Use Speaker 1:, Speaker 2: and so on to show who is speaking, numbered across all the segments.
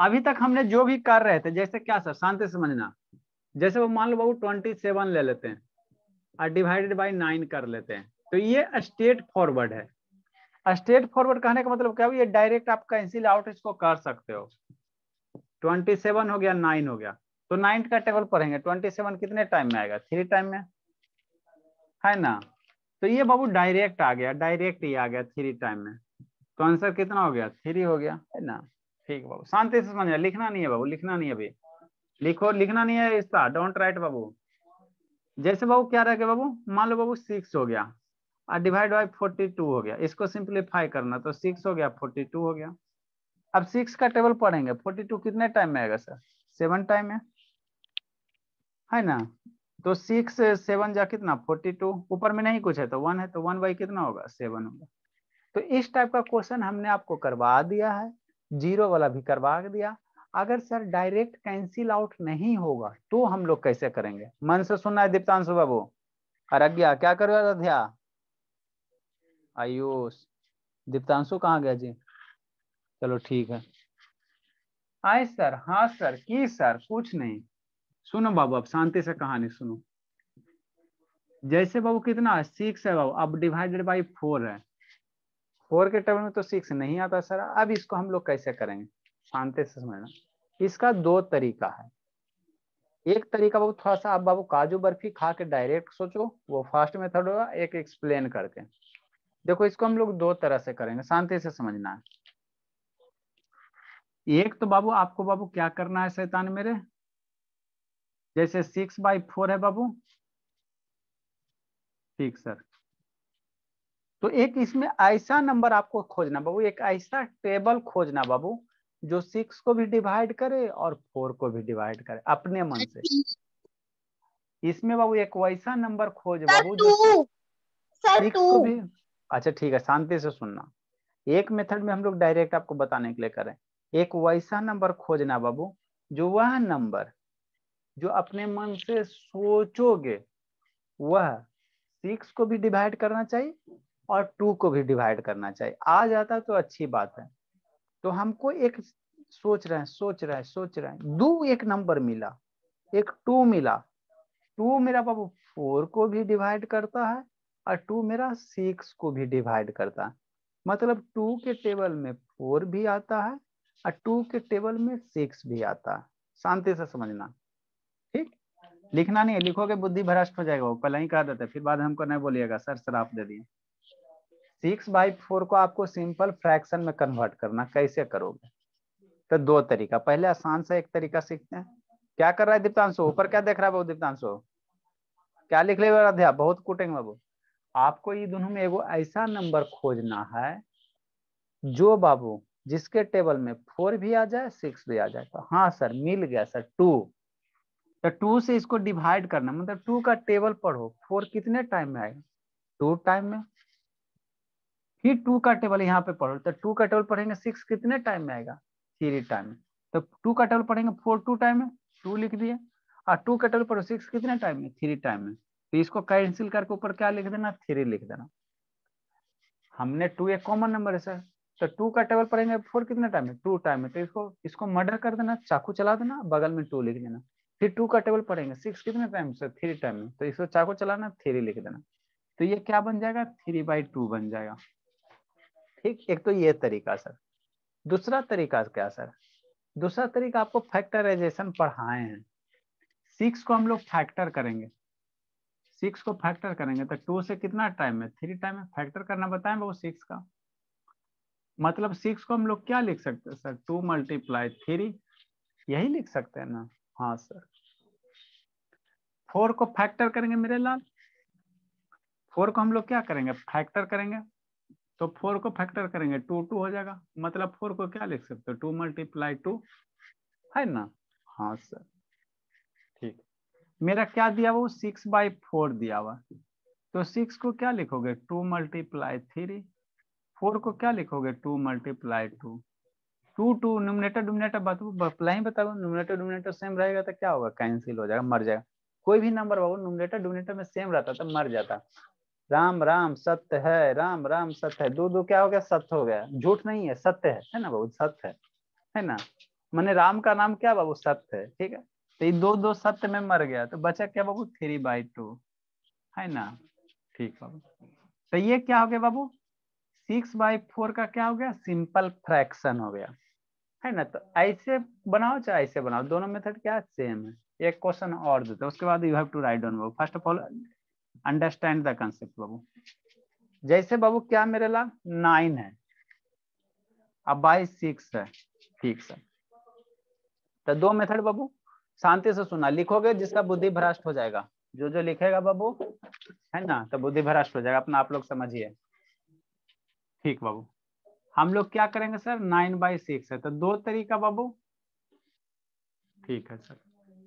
Speaker 1: अभी तक हमने जो भी कर रहे थे, जैसे क्या सर, शांति से समझना, जैसे वो मान लो बाबू 27 ले लेते हैं और डिवाइडेड बाई 9 कर लेते हैं, तो ये स्ट्रेट फॉरवर्ड है। स्ट्रेट फॉरवर्ड कहने का मतलब क्या, ये डायरेक्ट आप कैंसिल आउट इसको कर सकते हो। 27 हो गया, 9 हो गया, तो 9 का टेबल पढ़ेंगे, 27 कितने टाइम में आएगा, 3 टाइम में, है ना। तो ये बाबू डायरेक्ट आ गया, डायरेक्ट ही आ गया 3 टाइम में, तो आंसर कितना हो गया, 3 हो गया, है ना। ठीक बाबू, शांति से समझना, लिखना नहीं है बाबू, लिखना नहीं है अभी, लिखो, लिखना नहीं है इसका, डोंट राइट बाबू। जैसे बाबू क्या रह गया बाबू, मान लो बाबू 6 हो गया और डिवाइड बाई 42 हो गया, इसको सिंप्लीफाई करना, तो 6 हो गया, 42 हो गया। अब 6 का टेबल पढ़ेंगे, 42 कितने टाइम में आएगा सर, 7 टाइम में, है ना। तो 6 से 7 जा कितना, 42, ऊपर में नहीं कुछ है तो 1 है, तो 1 बाई कितना होगा, 7 होगा। तो इस टाइप का क्वेश्चन हमने आपको करवा दिया है, जीरो वाला भी करवा दिया। अगर सर डायरेक्ट कैंसिल आउट नहीं होगा तो हम लोग कैसे करेंगे, मन से सुनना है दीप्तांशु बाबू। आराध्या क्या करो, आराध्या, आयुष, दीप्तांशु कहाँ गया जी, चलो ठीक है। आए सर, हाँ सर, की सर, कुछ नहीं, सुनो बाबू, अब शांति से कहानी सुनो। जैसे बाबू कितना 6 है बाबू, अब डिवाइडेड बाई 4 है, 4 के टेबल में तो 6 नहीं आता सर। अब इसको हम लोग कैसे करेंगे, शांति से समझना। इसका 2 तरीका है। एक तरीका बाबू थोड़ा सा, आप बाबू काजू बर्फी खा के डायरेक्ट सोचो, वो फास्ट मेथड होगा, एक एक्सप्लेन करके देखो। इसको हम लोग 2 तरह से करेंगे, शांति से समझना है। एक तो बाबू आपको बाबू क्या करना है शैतान मेरे, जैसे 6/4 है बाबू, ठीक सर। तो एक इसमें ऐसा नंबर आपको खोजना बाबू, एक ऐसा टेबल खोजना बाबू जो 6 को भी डिवाइड करे और 4 को भी डिवाइड करे अपने मन से। इसमें बाबू एक वैसा नंबर खोज बाबू जो
Speaker 2: सर
Speaker 1: 6
Speaker 2: टू।
Speaker 1: को भी, अच्छा ठीक है, शांति से सुनना। एक मेथड में हम लोग डायरेक्ट आपको बताने के लिए करें, एक वैसा नंबर खोजना बाबू जो वह नंबर जो अपने मन से सोचोगे वह 6 को भी डिवाइड करना चाहिए और 2 को भी डिवाइड करना चाहिए। आ जाता तो अच्छी बात है। तो हमको एक सोच रहे हैं दो, एक नंबर मिला, एक 2 मिला, 2 मेरा बाबू 4 को भी डिवाइड करता है और 2 मेरा 6 को भी डिवाइड करता है। मतलब 2 के टेबल में 4 भी आता है और 2 के टेबल में 6 भी आता है। शांति से समझना, ठीक। लिखना नहीं है, लिखोगे बुद्धि भ्रष्ट हो जाएगा, वो पहले ही कहा देते, फिर बाद हमको नहीं बोलिएगा सर श्राप दे दिए। 6/4 को आपको सिंपल फ्रैक्शन में कन्वर्ट करना, कैसे करोगे, तो 2 तरीका। पहले आसान से एक तरीका सीखते हैं। क्या कर रहा है दीप्तांशु, ऊपर क्या देख रहा है बाबू दीप्तांशु, क्या लिख ले अध्याप, बहुत कूटेंगे बाबू। आपको ये दोनों में एगो ऐसा नंबर खोजना है जो बाबू जिसके टेबल में 4 भी आ जाए 6 भी आ जाए। तो हाँ सर मिल गया सर, 2। तो 2 से इसको डिवाइड करना, मतलब 2 का टेबल पढ़ो, 4 कितने टाइम में आएगा, 2 टाइम में। फिर 2 का टेबल यहाँ पे पढ़ो, तो 2 का टेबल पढ़ेंगे 6 कितने टाइम में आएगा, 3 टाइम में। तो 2 का टेबल पढ़ेंगे 4 2 टाइम में, 2 लिख दिए। और 2 का टेबल पढ़ो 6 कितने टाइम में, 3 टाइम में। तो इसको कैंसिल करके ऊपर क्या लिख देना, 3 लिख देना। हमने 2 एक कॉमन नंबर है सर, तो 2 का टेबल पढ़ेंगे 4 कितने टाइम में, 2 टाइम में। तो इसको मर्डर कर देना, चाकू चला देना, बगल में 2 लिख देना। फिर 2 का टेबल पढ़ेंगे 6 कितने टाइम से, 3 टाइम में। तो इसको चाकू चलाना, 3 लिख देना। तो ये क्या बन जाएगा, 3/2 बन जाएगा। ठीक, एक तो ये तरीका सर। दूसरा तरीका क्या सर, दूसरा तरीका आपको फैक्टराइजेशन पढ़ाए हैं। 6 को हम लोग फैक्टर करेंगे, 6 को फैक्टर करेंगे तो 2 से कितना टाइम में, 3 टाइम में फैक्टर करना बताएं वो 6 का। मतलब 6 को हम लोग क्या लिख सकते हैं सर, 2 × 3, यही लिख सकते हैं ना। हाँ सर। 4 को फैक्टर करेंगे मेरे लाल, 4 को हम लोग क्या करेंगे, फैक्टर करेंगे। तो 4 को फैक्टर करेंगे 2 2 हो जाएगा, मतलब 4 को क्या लिख सकते हो, 2 × 2, है ना। हाँ सर, ठीक। मेरा क्या दिया वो 6/4 दिया हुआ, तो 6 को क्या लिखोगे, 2 × 3। 4 को क्या लिखोगे, 2 × 2। 2 2 न्यूमरेटर डोमिनेटर ही बताओ, न्यूमरेटर डोमिनेटर सेम रहेगा तो क्या होगा, कैंसिल हो जाएगा, मर जाएगा। कोई भी नंबर बाबू न्यूमरेटर डोमिनेटर में सेम रहता तो मर जाता। राम राम सत्य है, राम राम सत्य है, 2 2 क्या हो गया, सत्य हो गया, झूठ नहीं है, सत्य है ना बाबू, सत्य है ना। मैंने राम का नाम क्या बाबू, सत्य है, ठीक है। तो ये दो दो सत्य में मर गया, तो बचा क्या बाबू, 3/2, है ना। ठीक बाबू, तो ये क्या हो गया बाबू, 6/4 का क्या हो गया, सिंपल फ्रैक्शन हो गया, है ना। तो ऐसे बनाओ चाहे ऐसे बनाओ, दोनों मेथड क्या सेम है। एक क्वेश्चन और देते हैं, उसके बाद you have to write down बाबू। First of all understand the concept बाबू। जैसे बाबू क्या मेरे ला 9 है, अब बाई 6 है, ठीक सर। तो दो मेथड बाबू, शांति से सुना, लिखोगे जिसका बुद्धि भ्रष्ट हो जाएगा, जो जो लिखेगा बाबू, है ना, तो बुद्धि भ्रष्ट हो जाएगा अपना, आप लोग समझिए। ठीक बाबू, हम लोग क्या करेंगे सर, 9/6 है, तो दो तरीका बाबू, ठीक है सर।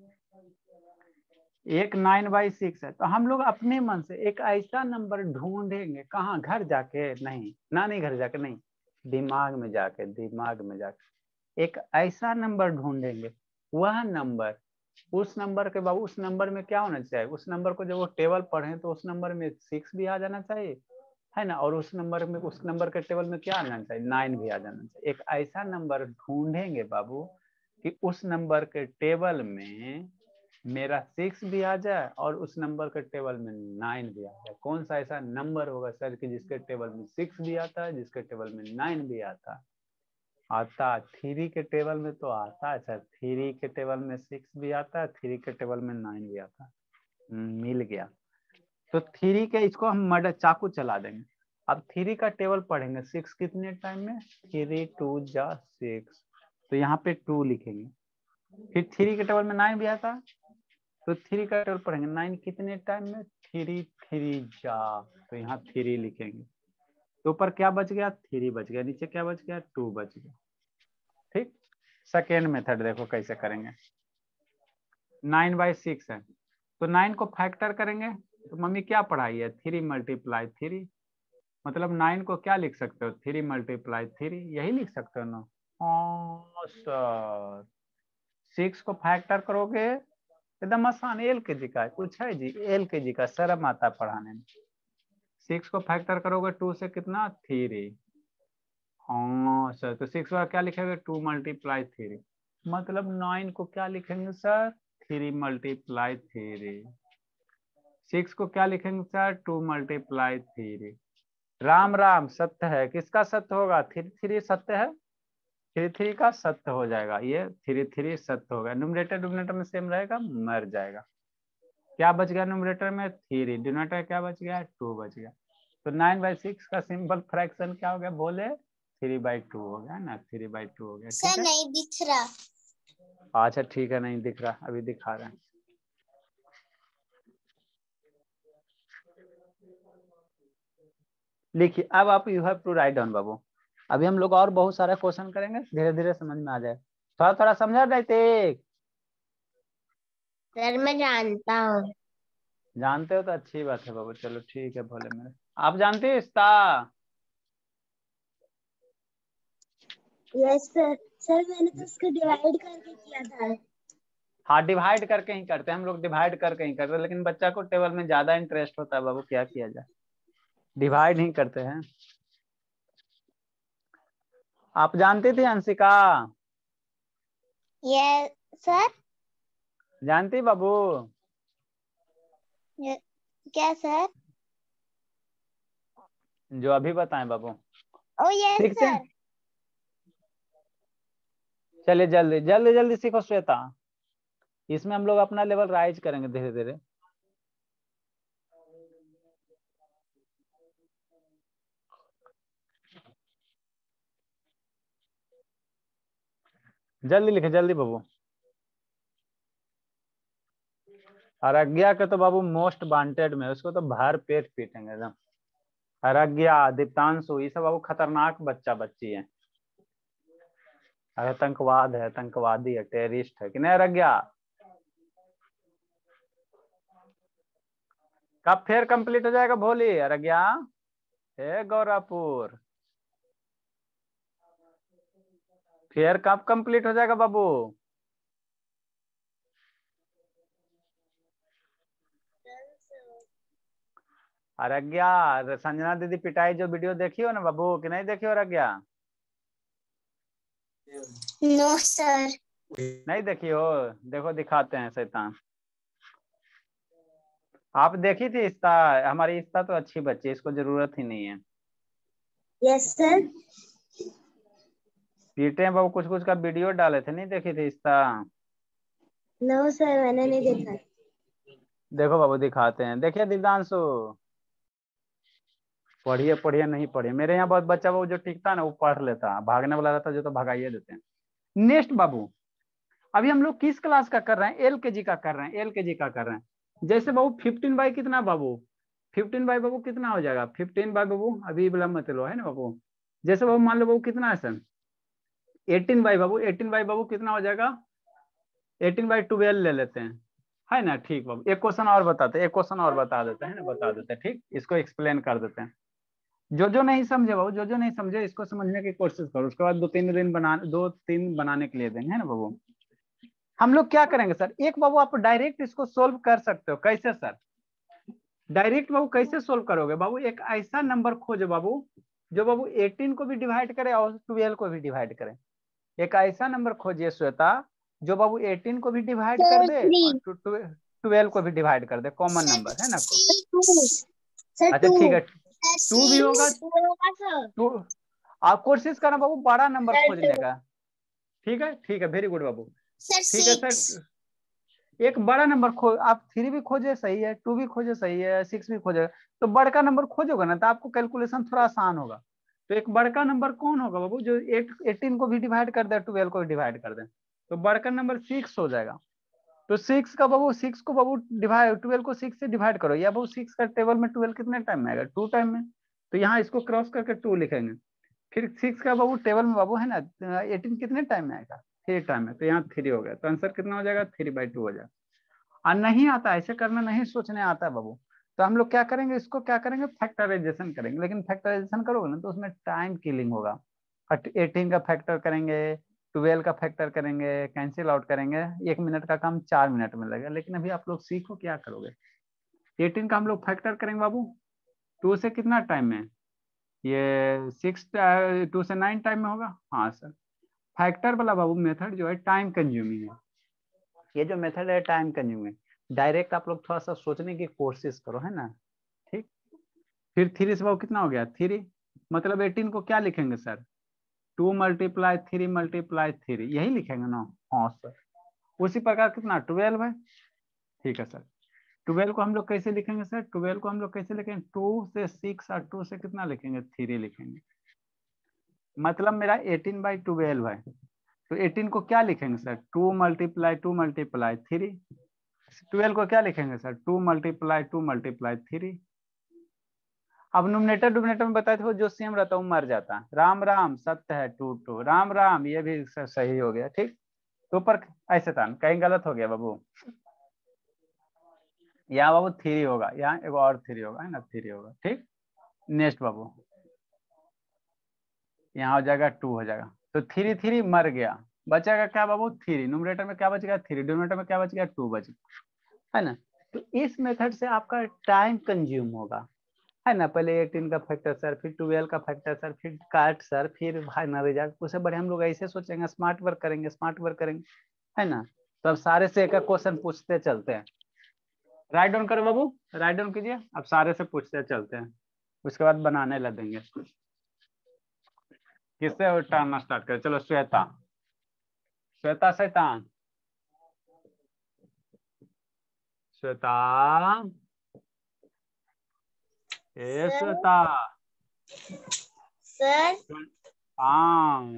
Speaker 1: एक 9/6 है, तो हम लोग अपने मन से एक ऐसा नंबर ढूंढेंगे, कहाँ, घर जाके नहीं, नानी घर जाके नहीं, दिमाग में जाके, दिमाग में जाके एक ऐसा नंबर ढूंढेंगे, वह नंबर, उस नंबर के बाबू, उस नंबर में क्या होना चाहिए, उस नंबर को जब वो टेबल पढ़े तो उस नंबर में 6 भी आ जाना चाहिए, है ना, और उस नंबर में, उस नंबर के टेबल में क्या आना चाहिए, 9 भी आ जाना चाहिए। एक ऐसा नंबर ढूंढेंगे बाबू कि उस नंबर के टेबल में मेरा 6 भी आ जाए और उस नंबर के टेबल में 9 भी आ जाए। कौन सा ऐसा नंबर होगा सर कि जिसके टेबल में 6 भी आता है, जिसके टेबल में 9 भी आता है। आता 3 के टेबल में तो आता है सर, 3 के टेबल में 6 भी आता है, 3 के टेबल में 9 भी आता है। मिल गया। तो 3 के, इसको हम मर्डर चाकू चला देंगे। अब 3 का टेबल पढ़ेंगे, 6 कितने टाइम में, 3 2 जा 6, तो यहाँ पे 2 लिखेंगे। फिर 3 के टेबल में 9 भी आता, तो 3 का टेबल पढ़ेंगे, 9 कितने टाइम में, 3 3 जा, तो यहाँ 3 लिखेंगे। तो ऊपर क्या बच गया, 3 बच गया, नीचे क्या बच गया, 2 बच गया। ठीक। सेकेंड मेथड देखो कैसे करेंगे। 9/6 है, तो 9 को फैक्टर करेंगे, तो मम्मी क्या पढ़ाई है, 3 × 3, मतलब 9 को क्या लिख सकते हो, 3 × 3, यही लिख सकते हो ना। हाँ सर, 6 को फैक्टर करोगे, एकदम आसान, एल के जी का कुछ है जी, एल के जी का, शर्म आता पढ़ाने में। 6 को फैक्टर करोगे 2 से कितना, 3। हाँ सर, तो 6 बार क्या लिखेंगे, 2 × 3, मतलब 9 को क्या लिखेंगे सर, 3 × 3। 6 को क्या लिखेंगे सर, 2 × 3। राम राम, सत्य है, किसका सत्य होगा, 3 सत्य है, 3 का सत्य हो जाएगा, ये 3 सत्य हो गया। न्यूमरेटर डिनोमिनेटर में सेम रहेगा, मर जाएगा। क्या बच गया न्यूमरेटर में, 3, डिनोमिनेटर क्या बच गया, 2 बच गया। तो 9/6 का सिंपल फ्रैक्शन क्या हो गया, बोले 3/2 हो गया ना, 3/2 हो गया। ठीक है,
Speaker 2: नहीं दिख रहा।
Speaker 1: अच्छा ठीक है, नहीं दिख रहा, अभी दिखा रहे हैं। लिखिए, अब आप you have to write down बाबू। अभी हम लोग और बहुत सारा क्वेश्चन करेंगे, धीरे धीरे समझ में आ जाए, थोड़ा थोड़ा समझा रहते।
Speaker 2: सर मैं जानता हूँ।
Speaker 1: जानते हो तो अच्छी बात है बाबू, चलो ठीक है, भोले मेरे। आप जानते हो इसका,
Speaker 2: यस सर। सर मैंने तो उसको डिवाइड करके किया था।
Speaker 1: हाँ डिवाइड करके ही करते हैं हम लोग, डिवाइड करके ही करते हैं, लेकिन बच्चा को टेबल में ज्यादा इंटरेस्ट होता है बाबू, क्या किया जाए, डिवाइड ही करते हैं। आप जानते थे अंशिका,
Speaker 2: यस सर।
Speaker 1: जानती बाबू,
Speaker 2: क्या सर?
Speaker 1: जो अभी बताएं बाबू।
Speaker 2: ओ यस
Speaker 1: सीखते हैं,
Speaker 2: सर।
Speaker 1: चलिए जल्दी जल्दी जल्दी सीखो श्वेता, इसमें हम लोग अपना लेवल राइज करेंगे धीरे धीरे। जल्दी लिखे जल्दी बाबू। अरज्ञा के तो बाबू मोस्ट वांटेड में, उसको तो भर पेट पीटेंगे एकदम। अरज्ञा, दीप्तांशु, ये सब बाबू खतरनाक बच्चा बच्ची है, आतंकवाद है, आतंकवादी है, टेररिस्ट है कि नहीं अरज्ञा। कब फिर कंप्लीट हो जाएगा भोली अरज्ञा, हे गौरापुर, फिर कब कंप्लीट हो जाएगा बाबू। अरज्ञा, संजना दीदी पिटाई जो वीडियो देखी हो ना बाबू, कि नहीं देखी हो अरज्ञा।
Speaker 2: No sir.
Speaker 1: नहीं देखी हो? देखो दिखाते हैं शैतान। आप देखी थी इस्ता? हमारी इस्ता तो अच्छी बच्ची है, इसको जरूरत ही नहीं है।
Speaker 2: Yes sir.
Speaker 1: पीटे बाबू कुछ कुछ का वीडियो डाले थे, नहीं देखी थी इस्ता?
Speaker 2: नो सर, मैंने नहीं देखा।
Speaker 1: देखो बाबू दिखाते हैं, देखिए दिव्यांशु। पढ़िए पढ़िए नहीं पढ़िए, मेरे यहाँ बहुत बच्चा बाबू जो टिकता है ना वो पढ़ लेता, भागने वाला रहता जो तो भगाइए देते हैं। नेक्स्ट बाबू, अभी हम लोग किस क्लास का कर रहे हैं? LKG का कर रहे हैं, LKG का कर रहे हैं। जैसे बाबू 15 बाई कितना बाबू? 15 बाई बाबू कितना हो जाएगा? 15 बाई बाबू अभी बला मत लो, है ना बाबू? जैसे बाबू मान लो बाबू कितना है सर? 18 बाई बाबू, 18 बाई बाबू कितना हो जाएगा? 18/12 ले लेते हैं, है ना? ठीक बाबू, एक क्वेश्चन और बताते हैं, एक क्वेश्चन और बता देते हैं ना, बता देते हैं। ठीक, इसको एक्सप्लेन कर देते हैं। जो नहीं समझे बाबू, जो नहीं समझे इसको समझने की कोशिश करो, उसके बाद 2-3 बनाने के लिए देंगे, है ना बाबू? हम लोग क्या करेंगे सर? एक बाबू आप डायरेक्ट इसको सोल्व कर सकते हो, कैसे सर? डायरेक्ट बाबू कैसे सोल्व करोगे बाबू? एक ऐसा नंबर खोजो बाबू जो बाबू 18 को भी डिवाइड करे और 12 को भी डिवाइड करे। एक ऐसा नंबर खोजिए श्वेता जो बाबू 18 को भी डिवाइड कर
Speaker 2: सर
Speaker 1: दे
Speaker 2: 3।
Speaker 1: और 12 को भी डिवाइड कर दे, कॉमन
Speaker 2: सर
Speaker 1: नंबर है ना?
Speaker 2: 2। सर
Speaker 1: अच्छा
Speaker 2: 2।
Speaker 1: ठीक है,
Speaker 2: सर
Speaker 1: 2 भी होगा।
Speaker 2: 2 होगा सर।
Speaker 1: टू, आप कोशिश करना बाबू बड़ा नंबर
Speaker 2: सर
Speaker 1: खोजने
Speaker 2: 2।
Speaker 1: का। ठीक है ठीक है, वेरी गुड बाबू।
Speaker 2: सर
Speaker 1: ठीक है
Speaker 2: 6।
Speaker 1: सर, एक बड़ा नंबर आप 3 भी खोजे सही है, 2 भी खोजे सही है, 6 भी खोजे, तो बड़का नंबर खोजोगे ना तो आपको कैलकुलेशन थोड़ा आसान होगा। तो एक बड़का नंबर कौन होगा बाबू जो 18 को भी डिवाइड कर दे, 12 को भी डिवाइड कर दे? तो बड़का नंबर 6 हो जाएगा। तो 6 का बाबू, 6 को बाबू डिवाइड, 12 को 6 से डिवाइड करो, या बाबू 6 का टेबल में 12 कितने टाइम में आएगा? 2 टाइम में। तो यहाँ इसको क्रॉस करके 2 लिखेंगे। फिर 6 का बाबू टेबल में बाबू है ना 18 कितने टाइम में आएगा? 3 टाइम में। तो यहाँ 3 हो गया, तो आंसर कितना हो जाएगा? 3/2 हो जाएगा। और नहीं आता, ऐसे करना नहीं सोचने आता है बाबू, तो हम लोग क्या करेंगे? इसको क्या करेंगे? फैक्टराइजेशन करेंगे। लेकिन फैक्टराइजेशन करोगे ना तो उसमें टाइम किलिंग होगा। 18 का फैक्टर करेंगे, 12 का फैक्टर करेंगे, कैंसिल आउट करेंगे, 1 मिनट का काम 4 मिनट में लगेगा। लेकिन अभी आप लोग सीखो क्या करोगे? 18 का हम लोग फैक्टर करेंगे बाबू 2 से कितना टाइम में? ये 2 से 9 टाइम में होगा। हाँ सर, फैक्टर वाला बाबू मेथड जो है टाइम कंज्यूमिंग है। ये जो मेथड है टाइम कंज्यूमिंग। डायरेक्ट आप लोग थोड़ा सा सोचने की कोशिश करो, है ना? ठीक। फिर 3 से बाबू कितना हो गया? 3, मतलब 18 को क्या लिखेंगे सर? 2 × 3 × 3 यही लिखेंगे ना? हाँ सर। उसी प्रकार कितना? 12 है। ठीक है सर, 12 को हम लोग कैसे लिखेंगे सर? 12 को हम लोग कैसे लिखेंगे? 2 से 6 और 2 से कितना लिखेंगे? 3 लिखेंगे। मतलब मेरा 18/12 है। तो 18 को क्या लिखेंगे सर? 2 × 2 × 3। 12 को क्या लिखेंगे सर? 2 × 2 × 3। अब नोमिनेटर डोमिनेटर में बताए थे जो सेम रहता है वो मर जाता है। राम राम सत्य है, टू टू राम राम, ये भी सही हो गया। ठीक, तो ऊपर ऐसे था, कहीं गलत हो गया बाबू? यहाँ बाबू 3 होगा, यहाँ एक और 3 होगा, है ना? 3 होगा। ठीक, नेक्स्ट बाबू यहाँ हो जाएगा 2 हो जाएगा। तो 3 3 मर गया, बचेगा क्या बाबू? 3। नोमिनेटर में क्या बचेगा? 3। डिनोमिनेटर में क्या बचेगा? 2 बचेगा, है ना? तो इस मेथड से आपका टाइम कंज्यूम होगा, है ना? पहले 18 का फैक्टर सर, फिर 12 का फैक्टर सर, फिर काट सर, फिर भाई ना रिजल्ट। उससे बड़े हम लोग ऐसे सोचेंगे, स्मार्ट वर्क करेंगे, स्मार्ट वर्क करेंगे, है ना? तो अब सारे से एक क्वेश्चन पूछते चलते हैं। राइट डाउन करो बाबू, राइट डाउन कीजिए। अब सारे से पूछते चलते हैं, उसके बाद बनाने लगेंगे। किससे उठाना स्टार्ट करें? चलो श्वेता, श्वेता शैतान, श्वेता, ए श्वेता।
Speaker 2: सर
Speaker 1: हाँ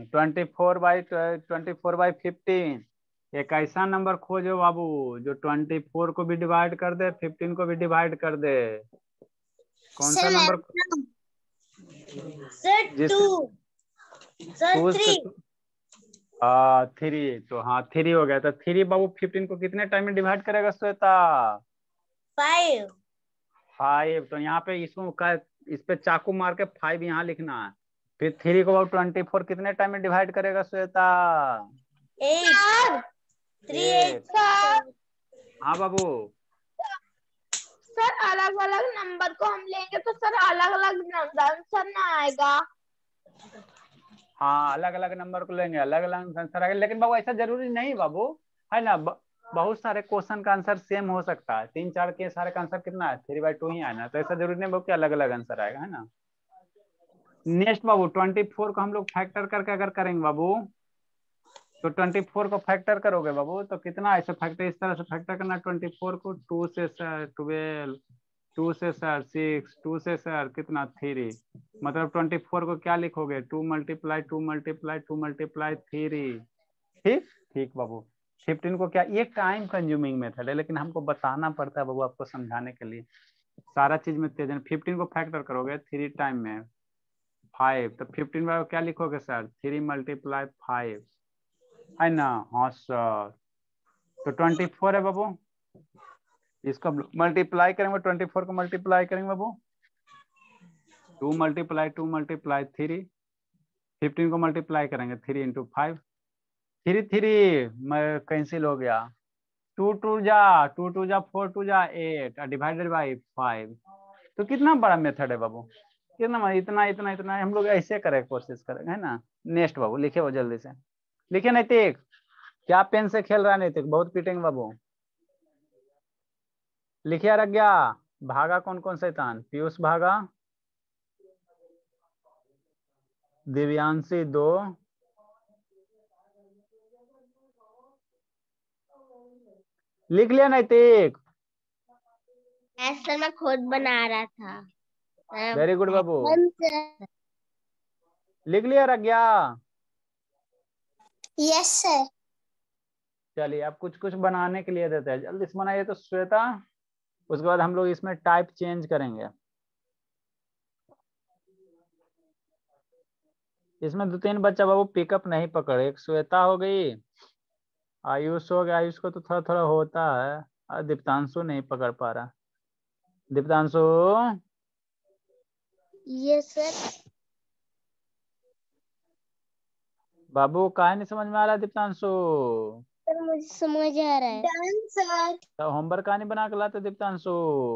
Speaker 1: 24/15 एक ऐसा नंबर खोजो बाबू जो 24 को भी डिवाइड कर दे, 15 को भी डिवाइड कर दे। कौन सा
Speaker 2: सर
Speaker 1: नंबर?
Speaker 2: सर
Speaker 1: जिस
Speaker 2: 2। सर
Speaker 1: 2 से
Speaker 2: 3।
Speaker 1: 3, तो हाँ 3 हो गया। तो 3 बाबू 15 को कितने टाइम में डिवाइड करेगा श्वेता?
Speaker 2: 5।
Speaker 1: 5। तो यहाँ पे इसको इस पे चाकू मार के 5 यहाँ लिखना है। फिर 3 को बाबू 24 कितने टाइम में डिवाइड करेगा श्वेता?
Speaker 2: 8। 3
Speaker 1: 8।
Speaker 2: 8 सर।
Speaker 1: हाँ बाबू,
Speaker 2: सर अलग अलग नंबर को हम लेंगे तो सर अलग अलग आंसर ना आएगा।
Speaker 1: हाँ अलग अलग नंबर को लेंगे, अलग अलग आंसर आएगा, लेकिन बाबू ऐसा जरूरी नहीं बाबू, है ना। बहुत सारे क्वेश्चन का आंसर सेम हो सकता है, 3 4 के सारे का आंसर कितना है, 3/2 ही है ना, तो ऐसा जरूरी नहीं बाबू कि अलग अलग आंसर आएगा, है ना। नेक्स्ट बाबू 24 को हम लोग फैक्टर करके अगर करेंगे बाबू, तो 24 को फैक्टर करोगे बाबू तो कितना, ऐसे फैक्टर इस तरह से फैक्टर करना, 24 को 2 से सर 12, 2 से सर 6, 2 से सर कितना 3, मतलब 24 को क्या लिखोगे, 2 × 2 × 2 × 2 × 3। ठीक ठीक बाबू। 15 को क्या, ये टाइम कंज्यूमिंग मेथड है, लेकिन हमको बताना पड़ता है बाबू आपको समझाने के लिए, सारा चीज में तेज है। 15 को फैक्टर करोगे 3 टाइम में 5, तो 15 बाय क्या लिखोगे सर, 3 × 5, है ना। हाँ सर, तो 24 है बाबू, इसको मल्टीप्लाई करेंगे, 24 को मल्टीप्लाई करेंगे बाबू, 2 × 2 × 3, 15 को मल्टीप्लाई करेंगे 3 × 5, 3 कैंसिल हो गया, 2 2 जा 4 2 जा 8 डिवाइडेड बाई 5। तो कितना बड़ा मेथड है बाबू, कितना, इतना इतना इतना हम लोग ऐसे करे कोशिश करेंगे, है ना। नेक्स्ट बाबू लिखे वो जल्दी से, लिखे नैतिक, क्या पेन से खेल रहा है नैतिक, बहुत पीटेंगे बाबू। लिखिए आज्ञा, भागा कौन कौन शैतान, पीयूष भागा, दिव्यांशी 2, लिख लिया नैतिक,
Speaker 2: सर मैं खुद बना रहा था।
Speaker 1: वेरी गुड बाबू,
Speaker 2: सर।
Speaker 1: लिख लिया आज्ञा।
Speaker 2: Yes sir.
Speaker 1: चलिए अब कुछ कुछ बनाने के लिए देते हैं, जल्दी से बनाइए तो श्वेता, उसके बाद हम लोग इसमें टाइप चेंज करेंगे। इसमें 2 3 बच्चा बाबू पिकअप नहीं पकड़े, एक श्वेता हो गई, आयुष हो गया, आयुष को तो थोड़ा थोड़ा होता है, और दीप्तांशु नहीं पकड़ पा रहा। Diptanshu,
Speaker 2: yes sir.
Speaker 1: बाबू काहे नहीं समझ में आ रहा दीप्तांशु,
Speaker 2: सर मुझे समझ आ रहा है। Done sir.
Speaker 1: तो होमवर्क कहानी बना के लाते दीप्तांशु।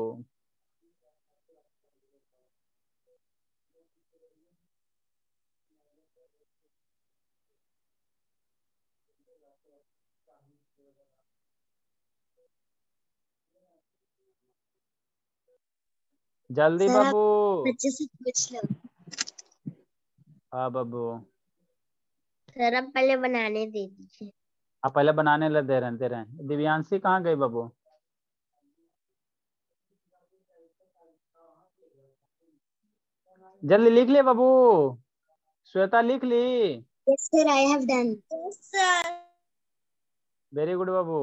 Speaker 1: जल्दी
Speaker 2: सर आप
Speaker 1: बाबू।
Speaker 2: बच्चे से पूछ लो।
Speaker 1: हाँ बाबू,
Speaker 2: सर आप पहले बनाने दे दीजिए।
Speaker 1: आप पहले बनाने लग दे रहे हैं। दिव्यांशी कहाँ गई बाबू, जल्दी लिख ले बाबू, श्वेता लिख ली,
Speaker 2: yes sir I have done. Yes sir.
Speaker 1: Very good बाबू।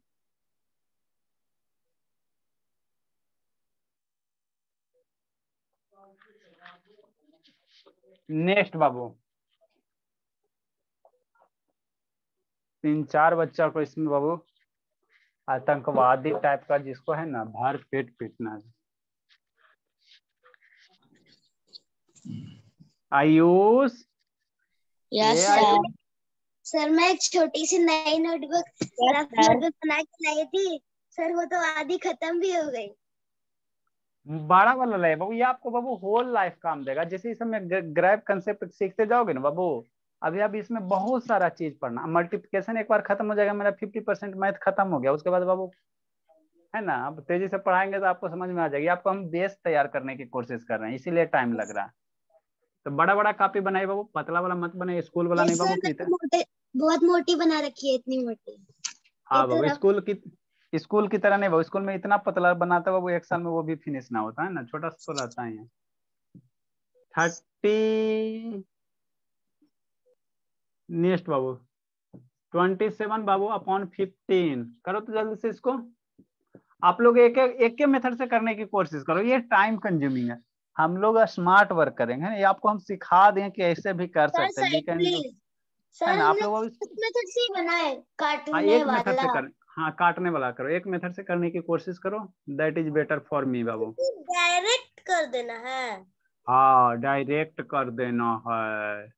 Speaker 1: नेक्स्ट बाबू, 3 4 बच्चा को इसमें बाबू आतंकवादी टाइप का, जिसको है ना भर पेट पीटना है। आयुष,
Speaker 2: यस
Speaker 1: ए
Speaker 2: सर।
Speaker 1: आयुष,
Speaker 2: सर मैं एक छोटी सी नई नोटबुक रफ नोटबुक बना के लाई थी सर, वो तो आधी खत्म भी हो गई।
Speaker 1: बड़ा वाला ले बाबू, ये आपको बाबू होल लाइफ काम देगा, जैसे इस समय ग्रैब कंसेप्ट सीखते जाओगे ना बाबू, अभी अब इसमें बहुत सारा चीज पढ़ना, मल्टीप्लिकेशन एक बार खत्म हो जाएगा, मेरा 50% मैथ खत्म हो गया, उसके बाद बाबू है ना, अब तेजी से पढ़ाएंगे तो आपको समझ में आ जाएगी, आपको हम बेस तैयार करने की कोशिश कर रहे हैं, इसीलिए टाइम लग रहा है। तो बड़ा बड़ा कॉपी बनाइए बाबू, पतला वाला मत बनाइए, स्कूल वाला नहीं
Speaker 2: यस
Speaker 1: बाबू
Speaker 2: सर
Speaker 1: की
Speaker 2: मैंने मोटे बहुत मोटी बना रखी है, इतनी मोटी। ये
Speaker 1: हाँ
Speaker 2: तो
Speaker 1: बाबू,
Speaker 2: रफ।
Speaker 1: स्कूल की तरह नहीं बाबू, स्कूल में इतना पतला बनाता है बाबू, एक साल में वो भी फिनिश ना होता है ना, छोटा सा तो रहता ही है। 30, नेक्स्ट बाबू 27 बाबू अपॉन 15, करो तो जल्दी से इसको, आप लोग एक के मेथड से करने की कोशिश करो, ये टाइम कंज्यूमिंग है, हम लोग स्मार्ट वर्क करेंगे, ये आपको हम सिखा दें कि ऐसे भी कर
Speaker 2: सर
Speaker 1: सकते हैं, we
Speaker 2: sir
Speaker 1: can do,
Speaker 2: please. Sir
Speaker 1: है ना। आप
Speaker 2: हमने
Speaker 1: लोग
Speaker 2: इस मेथड से ही बनाए
Speaker 1: हाँ
Speaker 2: काटने
Speaker 1: एक मेथड से
Speaker 2: वाला।
Speaker 1: कर, हाँ काटने वाला करो, एक मेथड से करने की कोशिश करो, that is better for me बाबू।
Speaker 2: डायरेक्ट कर देना है।
Speaker 1: हाँ डायरेक्ट कर देना है।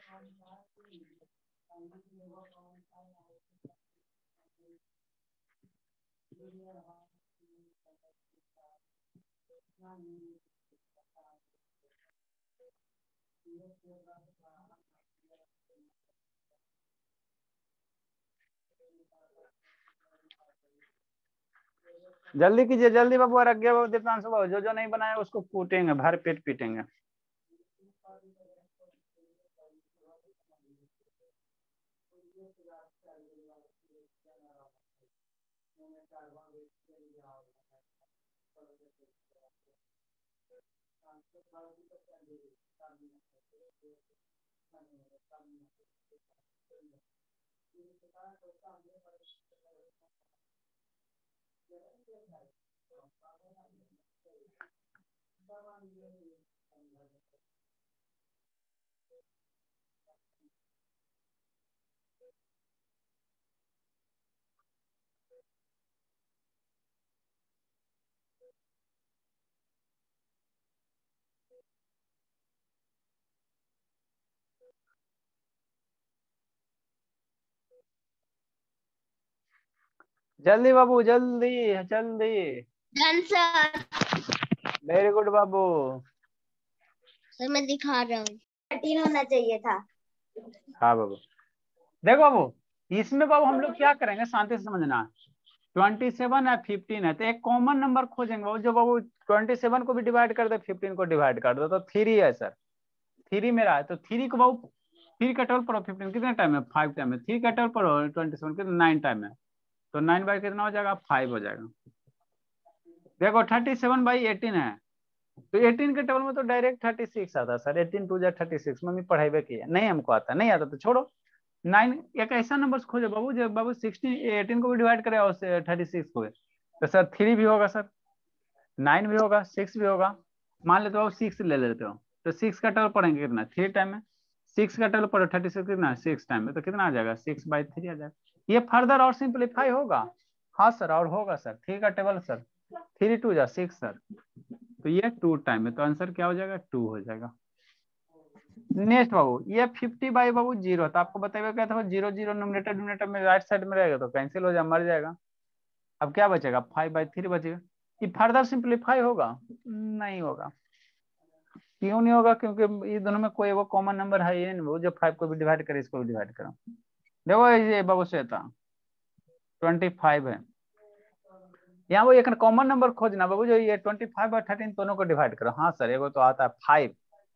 Speaker 1: जल्दी कीजिए जल्दी बाबू, और आज्ञा बाबू, दीपांशु बाबू, जो जो नहीं बनाया उसको कूटेंगे, भर पेट पीटेंगे। जल्दी बाबू जल्दी जल्दी।
Speaker 2: Done sir.
Speaker 1: वेरी गुड बाबू।
Speaker 2: सर मैं दिखा रहा हूँ, 13 होना चाहिए था।
Speaker 1: हाँ बाबू, देखो बाबू, इसमें बाबू हम लोग क्या करेंगे, शांति से समझना। 27 है 15 है, तो एक कॉमन नंबर खोजेंगे बाबू, जो बाबू 27 को भी डिवाइड कर दे, 15 को डिवाइड कर दो, तो 3 है सर। 3 मेरा है, तो 3 को बाबू 3 का टोल पड़ो, 15 कितने टाइम है, 5 टाइम है। 3 का टोल पड़ो 27 कितना, 9 टाइम है, तो 9 बाई कितना हो जाएगा, 5 हो जाएगा। देखो 37 बाई 18 है, तो 18 के टेबल में तो डायरेक्ट 36 आता है सर। 18 टू जा 36, मम्मी पढ़ाई की है, नहीं हमको आता, नहीं आता तो छोड़ो। 9 एक ऐसा नंबर खोजो बाबू, जो बाबू 18 को भी डिवाइड करे और 36 को, तो सर 3 भी होगा सर, 9 भी होगा, 6 भी होगा। मान लेते हो 6 ले लेते हो, तो 6 का टेबल पढ़ेंगे कितना, 3 टाइम में। 6 का टेबल पढ़ो 36 कितना, 6 टाइम में, तो कितना आ जाएगा, 6/3 आ जाएगा। ये फर्दर और सिंप्लीफाई होगा। हाँ सर, और होगा सर, 3 का टेबल सर, 3 टू जा 6 सर, तो ये 2 टाइम है, तो आंसर क्या हो जाएगा, 2 हो जाएगा। नेक्स्ट बाबू, ये 50 बाई बाबू 0, तो आपको बताइए क्या था, 0 0 नोमिनेटर डिनोमिनेटर में राइट साइड में रहेगा, तो कैंसिल हो जाए, मर जाएगा। अब क्या बचेगा, 5/3 बचेगा। ये फर्दर सिंप्लीफाई होगा, नहीं होगा। क्यों नहीं होगा, क्योंकि ये दोनों में कोई वो कॉमन नंबर है ही नहीं, वो जो 5 को भी डिवाइड करे, इसको भी डिवाइड करो। देखो ये बाबू श्वेता 25 है, यहाँ वो एक कॉमन नंबर खोजना बाबू, जो ये 25 और 13 दोनों को डिवाइड करो। हाँ सर, एगो तो आता है 5,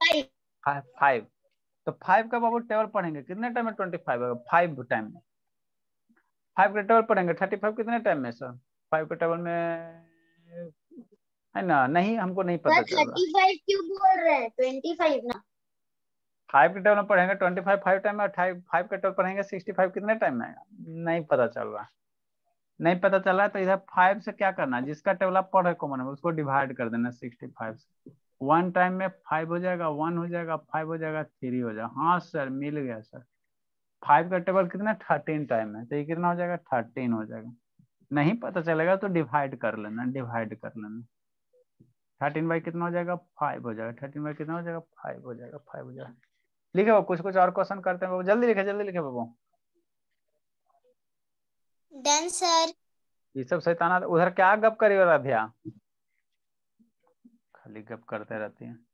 Speaker 1: 5, तो 5 का बाबू टेबल पढ़ेंगे कितने टाइम में, 25 होगा 5 टाइम में। 5 का टेबल पढ़ेंगे 35 कितने टाइम में सर, 5 के टेबल में, है ना, नहीं हमको नहीं पता चल रहा।
Speaker 2: 35 क्यों बोल रहे हैं, 25 ना।
Speaker 1: 5 के टेबल में पढ़ेंगे 25 5 टाइम में, 5 के टेबल पढ़ेंगे 65 कितने टाइम में आएगा, नहीं पता चल रहा। नहीं पता चल रहा है, तो इधर 5 से क्या करना है, जिसका टेबल आप पढ़ रहे कॉमन है उसको डिवाइड कर देना 65 से। 1 टाइम में 5 हो जाएगा, 1 हो जाएगा, 5 हो जाएगा, 3 हो जाएगा। हाँ सर, मिल गया सर। 5 का टेबल कितना, 13 टाइम है, तो ये कितना हो जाएगा, 13 हो जाएगा। नहीं पता चलेगा तो डिवाइड कर लेना, डिवाइड कर लेना। 13 बाई कितना हो जाएगा, 5 हो जाएगा। 13 बाई कितना हो जाएगा, 5 हो जाएगा, 5 हो जाएगा। लिखे बाबू, कुछ कुछ और क्वेश्चन करते हैं बाबू, जल्दी लिखे बाबू।
Speaker 2: Done sir.
Speaker 1: ये सब शैताना उधर क्या गप करी हो राधिया, खाली गप करते रहती हैं।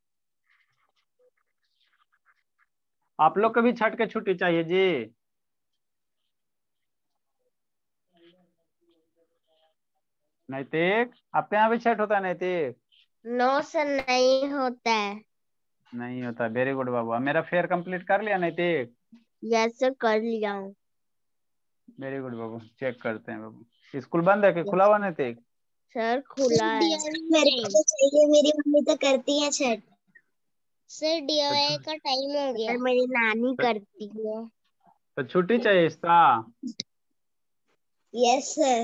Speaker 1: आप लोग को भी छठ के छुट्टी चाहिए जी। नैतिक, आपके यहाँ भी छठ होता है नैतिक?
Speaker 2: नो सर, नहीं होता है।
Speaker 1: नहीं होता, वेरी गुड बाबू। मेरा फेयर कंप्लीट कर लिया नैतिक?
Speaker 2: यस सर, कर लिया हूँ।
Speaker 1: वेरी गुड बाबू, चेक करते हैं बाबू। स्कूल बंद है कि खुला हुआ नैतिक?
Speaker 2: सर खुला है। मेरे को तो चाहिए, मेरी मम्मी तो करती है छठ। सर डीओए का टाइम हो गया। मेरी नानी करती है।
Speaker 1: तो छुट्टी चाहिए इसका?
Speaker 2: Yes sir.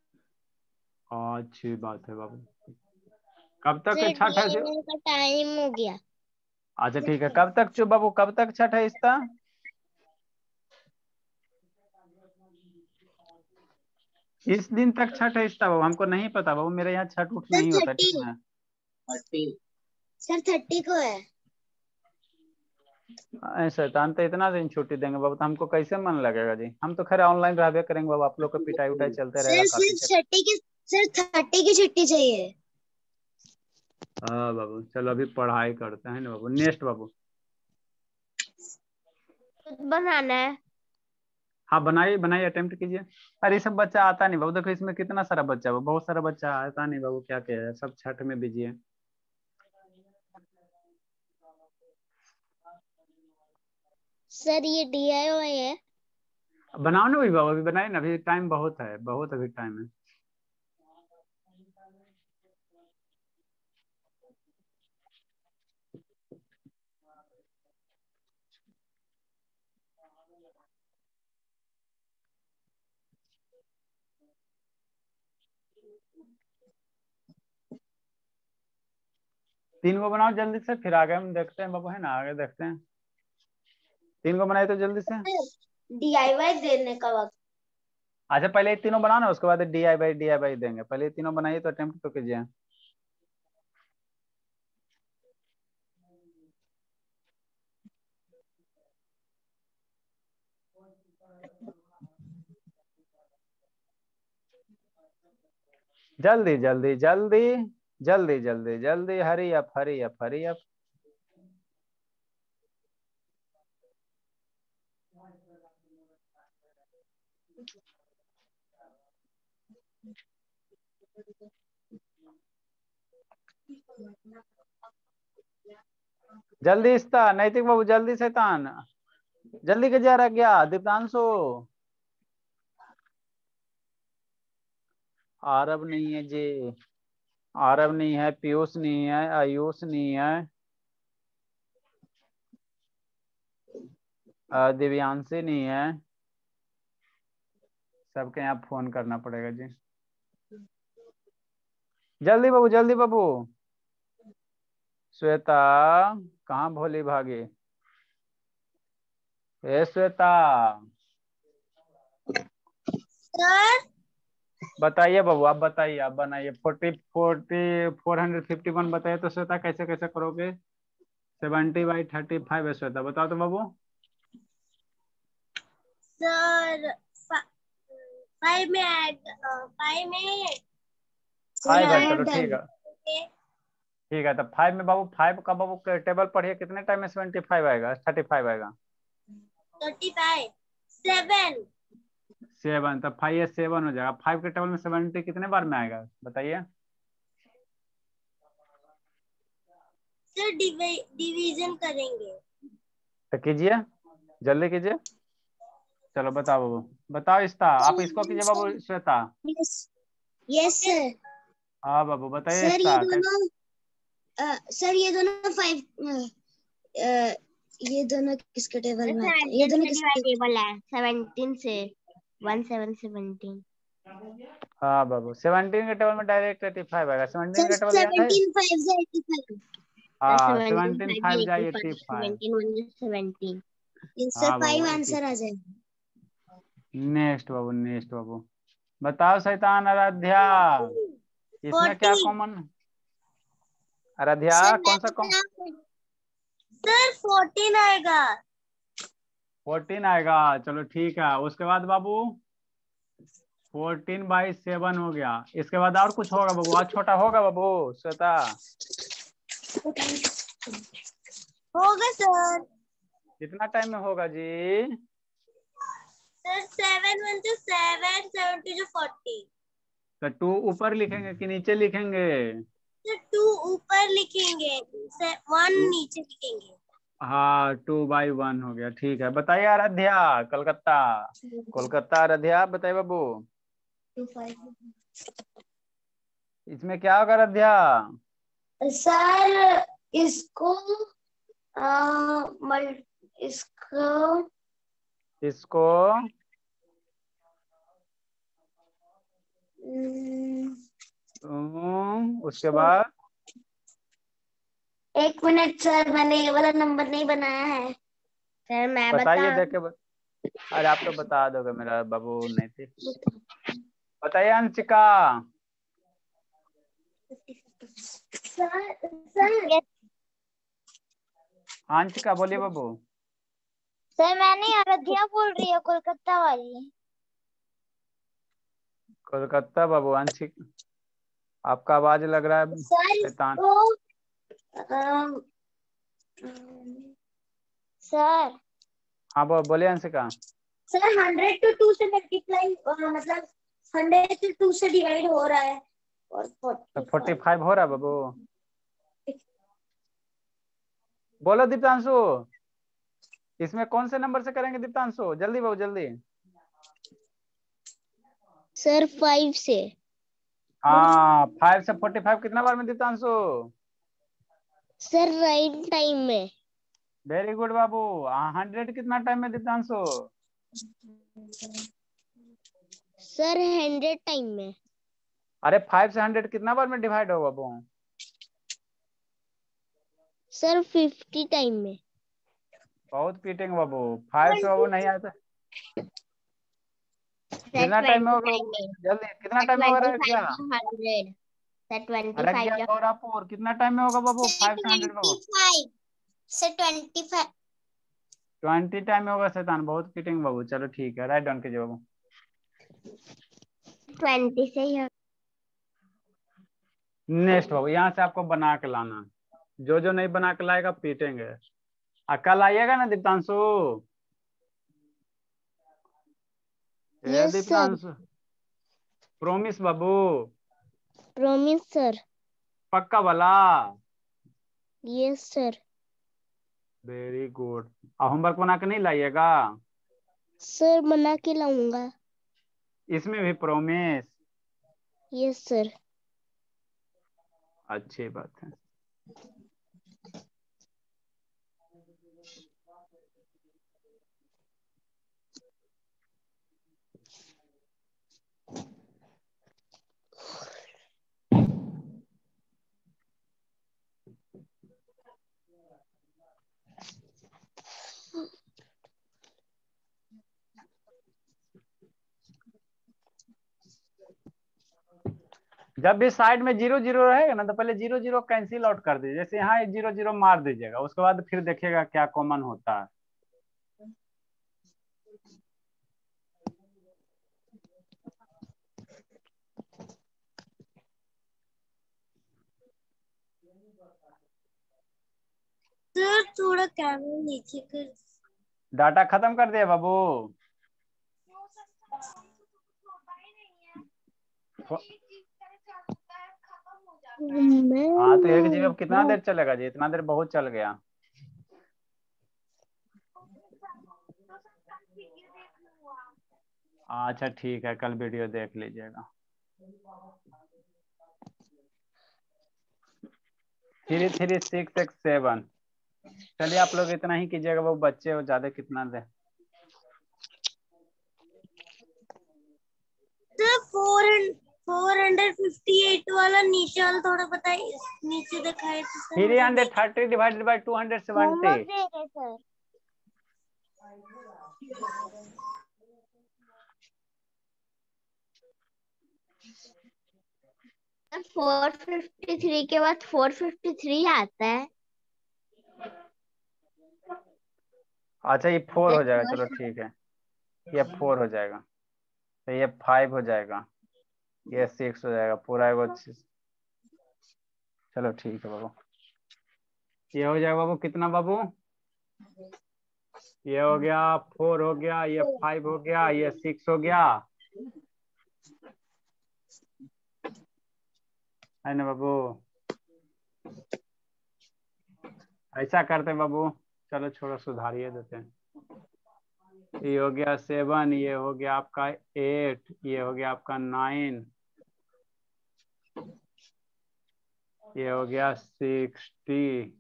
Speaker 1: अच्छी बात है बाबू। कब तक
Speaker 2: सर
Speaker 1: छठ है?
Speaker 2: डीओए का टाइम हो गया।
Speaker 1: अच्छा ठीक है, कब तक बाबू, कब तक छठ है इसका? इस दिन तक छठ है इसका बाबू, हमको नहीं पता बाबू, मेरे यहाँ छठ उठ
Speaker 2: सर
Speaker 1: नहीं होता,
Speaker 2: 30।
Speaker 1: ठीक है।
Speaker 2: सर 30 को है।
Speaker 1: शैतान तो इतना दिन छुट्टी देंगे बाबू, तो हमको कैसे मन लगेगा जी। हम तो खैर ऑनलाइन रहबे करेंगे बाबू, आप लोग का पिटाई उटाई चलते रहेगा
Speaker 2: सर
Speaker 1: काफी
Speaker 2: सिर्फ
Speaker 1: तक।
Speaker 2: छठी की, सिर्फ 30 की छुट्टी चाहिए।
Speaker 1: हाँ बाबू चलो अभी पढ़ाई करते हैं ना बाबू। नेक्स्ट बाबू।
Speaker 2: बनाना है।
Speaker 1: हाँ बनाइए बनाइए, अटेम्प्ट कीजिए। अरे ये सब बच्चा आता नहीं बाबू, देखो इसमें कितना सारा बच्चा है, बहुत सारा बच्चा आता नहीं बाबू, क्या क्या है, सब छठ में बिजी है।
Speaker 2: सर ये DIY है।
Speaker 1: बनाओ ना भाई बाबू, अभी बनाए ना, अभी टाइम बहुत है, बहुत अभी टाइम है। तीन को बनाओ जल्दी से, फिर आगे हम देखते हैं बाबू, है ना, आगे देखते हैं। तीन को बनाए तो जल्दी से।
Speaker 2: DIY देने का वक्त।
Speaker 1: अच्छा पहले ये तीनों बनाओ ना, उसके बाद DIY देंगे, पहले ये तीनों बनाइए तो अटेम्प्ट तो कीजिए। जल्दी जल्दी जल्दी जल्दी जल्दी जल्दी, hurry up hurry up hurry up. जल्दी इस्ता नैतिक बाबू, जल्दी शैतान, जल्दी के जा रहा क्या दीपांशु। आरब नहीं है जी, आरब नहीं है, पीयूष नहीं है, आयुष नहीं है, दिव्यांशी नहीं है। सबके यहाँ फोन करना पड़ेगा जी। जल्दी बाबू जल्दी बाबू। श्वेता कहाँ भोली भागी, ए श्वेता।
Speaker 2: सर
Speaker 1: बताइए बाबू, आप बताइए, आप बनाइए। 451 बताइए तो श्वेता, कैसे कैसे करोगे। 70/35 है श्वेता, बताओ तो बाबू।
Speaker 2: सर 5 में ऐड, 5 में
Speaker 1: 5 है, चलो ठीक
Speaker 2: डन।
Speaker 1: है। ठीक है तो 5 में बाबू, 5 का बाबू टेबल पढ़िए, कितने टाइम में 75 आएगा, 35 आएगा।
Speaker 2: 35 7।
Speaker 1: 7, तो 5 हो जाएगा। 5 के टेबल में 70 कितने बार में आएगा बताइए।
Speaker 2: सर डिवीजन करेंगे।
Speaker 1: तो कीजिए, जल्दी कीजिए। चलो बताओ बाबू, बताओ इस्ता, आप इसको कीजिए बाबू श्वेता।
Speaker 2: Yes, yes sir.
Speaker 1: हाँ बाबू बताइए
Speaker 2: सर ये
Speaker 1: इस्ता कैसे।
Speaker 2: दोनों, सर ये दोनों 5, ये दोनों किसके टेबल में आते हैं, ये दोनों किसके टेबल है? 17 से 17
Speaker 1: हाँ बाबू 17 के टेबल में डायरेक्ट 85 आएगा, 17
Speaker 2: सर
Speaker 1: का टेबल याद है।
Speaker 2: 17 5 से 85।
Speaker 1: हाँ
Speaker 2: 17
Speaker 1: 17
Speaker 2: 5
Speaker 1: 5 जाए
Speaker 2: 85,
Speaker 1: 85।
Speaker 2: 17 1 17। सर
Speaker 1: हाँ बाबू
Speaker 2: 5
Speaker 1: 80।
Speaker 2: आंसर आ जाएगा।
Speaker 1: नेक्स्ट बाबू नेक्स्ट बाबू। बताओ शैतान आराध्या, इसमें क्या
Speaker 2: 40।
Speaker 1: कॉमन। आराध्या
Speaker 2: सर मैं
Speaker 1: कौन सा कॉमन।
Speaker 2: सर 14 आएगा।
Speaker 1: 14 आएगा, चलो ठीक है। उसके बाद बाबू 14/7 हो गया, इसके बाद और कुछ होगा बाबू, और छोटा होगा बाबू श्वेता।
Speaker 2: होगा सर।
Speaker 1: कितना टाइम में होगा जी।
Speaker 2: Sir 7 1 to 7, 7 to 40।
Speaker 1: तो 2 ऊपर लिखेंगे कि नीचे लिखेंगे।
Speaker 2: सर 2 ऊपर लिखेंगे, सर 1
Speaker 1: 2,
Speaker 2: नीचे लिखेंगे।
Speaker 1: हाँ 2/1 हो गया, ठीक है। बताइए आराध्या, कलकत्ता, कोलकाता आराध्या बताइए बाबू।
Speaker 2: 2 5।
Speaker 1: इसमें क्या होगा आराध्या।
Speaker 2: सर इसको मल इसको
Speaker 1: इसको उसके बाद।
Speaker 2: 1 मिनट सर, मैंने ये वाला नंबर नहीं बनाया है। सर मैं
Speaker 1: बताइए
Speaker 2: बता।
Speaker 1: देख के अरे आप तो बता दोगे मेरा बाबू, नहीं थी। बताइए अंशिका।
Speaker 2: सर
Speaker 1: आंशिका बोलिए बाबू।
Speaker 2: सर मैंने अयोध्या बोल रही है, कोलकाता वाली।
Speaker 1: कोलकाता बाबू। आंशिक आपका आवाज लग रहा है शैतान।
Speaker 2: सर
Speaker 1: हाँ बोलिए आंशिका।
Speaker 2: सर 100 to 2 से मल्टीप्लाई, मतलब 100 से 2 से डिवाइड हो रहा है और
Speaker 1: 45 हो रहा है बाबू। बोलो दीप्तांशु, इसमें कौन से नंबर से करेंगे दीप्तांशु? जल्दी बाबू जल्दी।
Speaker 2: सर 5 से।
Speaker 1: हाँ 5 से 45 कितना बार में दीप्तांशु?
Speaker 2: सर राइट टाइम में।
Speaker 1: वेरी गुड बाबू। 100 कितना टाइम में दीप्तांशु?
Speaker 2: सर 100 टाइम में।
Speaker 1: अरे 5 से 100 कितना बार में डिवाइड होगा बाबू?
Speaker 2: सर 50 टाइम में।
Speaker 1: बहुत पीटेंगे बाबू। 5 से बाबू नहीं आता। कितना टाइम में होगा जल्दी? कितना टाइम में होगा? रह गया और आप और कितना टाइम में होगा बाबू? 5 से 100 बाबू।
Speaker 2: 25
Speaker 1: 20 टाइम में होगा शैतान। बहुत पीटेंगे बाबू। चलो ठीक है, राइट डाउन कीजिए बाबू।
Speaker 2: 20 से ही।
Speaker 1: नेक्स्ट बाबू, यहाँ से आपको बना के लाना। जो नहीं बना के लाएगा पीटेंगे। कल आइएगा ना दीप्तांशु?
Speaker 2: Yes sir.
Speaker 1: प्रोमिस बाबू।
Speaker 2: Promise sir.
Speaker 1: पक्का वाला?
Speaker 2: Yes sir.
Speaker 1: Very good. और होमवर्क बना के नहीं लाइएगा?
Speaker 2: सर बना के लाऊंगा।
Speaker 1: इसमें भी प्रोमिस?
Speaker 2: Yes sir.
Speaker 1: अच्छी बात है। जब भी साइड में 0 0 रहेगा ना तो पहले 0 0 कैंसिल आउट कर दीजिए। जैसे यहाँ 0 0 मार दीजिएगा, उसके बाद फिर देखिएगा क्या कॉमन होता है।
Speaker 2: सर थोड़ा कैमरा नीचे कर।
Speaker 1: डाटा खत्म कर दिया बाबू? हाँ तो 1 GB कितना देर चलेगा जी? इतना देर बहुत चल गया। अच्छा ठीक है, कल वीडियो देख लीजिएगा। 3 3 6 6 7। चलिए आप लोग इतना ही कीजिएगा, वो बच्चे हो ज्यादा कितना दे।
Speaker 2: सर 458 वाला नीचे वाला थोड़ा बताइए, नीचे दिखाए तो सर।
Speaker 1: 330 divided by 270।
Speaker 2: सर 453 के बाद 453 आता है।
Speaker 1: अच्छा ये 4 हो जाएगा, चलो ठीक है। ये 4 हो जाएगा, तो ये 5 हो जाएगा, ये 6 हो जाएगा, पूरा एगो। चलो ठीक है बाबू। ये हो जाएगा बाबू कितना बाबू? ये हो गया 4 हो गया, ये 5 हो गया, ये 6 हो गया, है ना बाबू? ऐसा करते बाबू। चलो छोड़ो, सुधारिए देते हैं। ये हो गया 7, ये हो गया आपका 8, ये हो गया आपका 9, ये हो गया 60,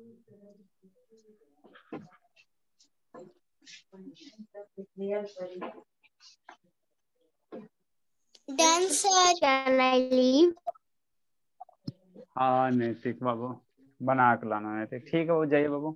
Speaker 2: Done, sir. Can I leave?
Speaker 1: हाँ नैतिक बाबू बना के लाना। नैतिक ठीक है, वो जाइए बाबू।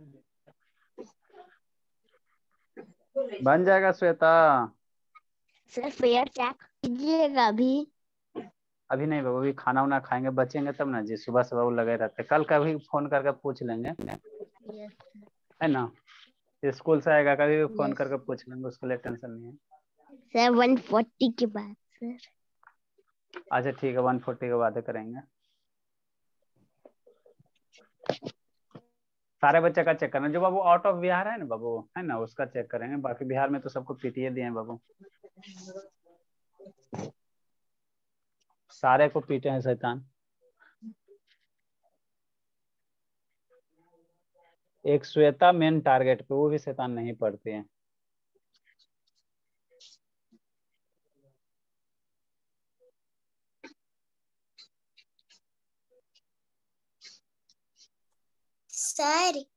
Speaker 1: बन जाएगा श्वेता।
Speaker 2: सर फेयर चेक कीजिएगा अभी।
Speaker 1: अभी नहीं बाबू, अभी खाना वाना खाएंगे, बचेंगे तब ना जी। सुबह सुबह वो लगे रहते, कल का भी फोन करके पूछ लेंगे। है ना। स्कूल से आएगा कभी भी फोन करके पूछ लेंगे, उसके लिए टेंशन नहीं है।
Speaker 2: सर 140 के बाद सर।
Speaker 1: अच्छा ठीक है, 140 के बाद करेंगे। सारे बच्चे का चेक करना, जो बाबू आउट ऑफ बिहार है ना बाबू, है ना, उसका चेक करेंगे। बाकी बिहार में तो सबको पीटीए दिए हैं बाबू, सारे को पीटे हैं शैतान। एक श्वेता मेन टारगेट पे, वो भी शैतान नहीं पढ़ती है।
Speaker 2: सर